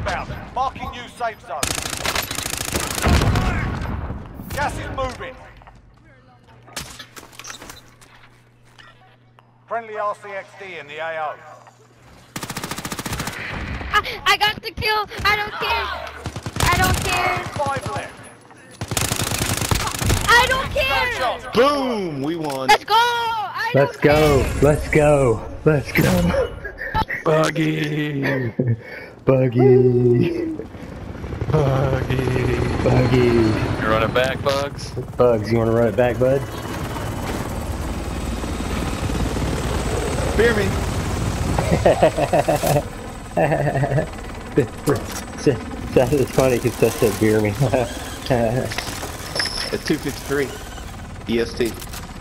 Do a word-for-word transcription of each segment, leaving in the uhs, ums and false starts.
inbound. Marking new safe zone. Gas is moving. Friendly R C X D in the A O. I, I got the kill. I don't care. I don't care. Five left. I don't No care. chance. Boom! We won. Let's go. I don't Let's go. care. Let's go. Let's go. Buggy! Buggy. Buggy! Buggy. You run it back, Bugs? Bugs, you want to run it back, bud? Fear me! It's funny because that said beer me. At two fifty-three. E S T.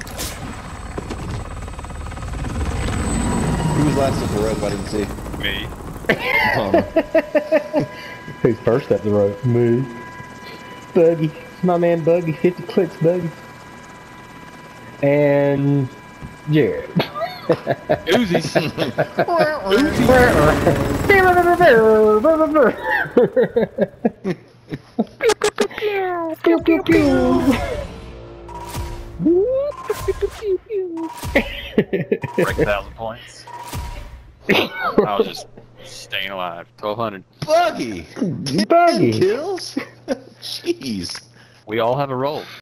Who was last up the rope? I didn't see. Me. Oh. Who's first up the road? Me. Buggy. My man Buggy. fifty clicks, Buggy. And Jared. Uzis. Pew pew pew. Break a thousand points. I was just staying alive. twelve hundred. Buggy! Buggy. Kills? Jeez. We all have a role.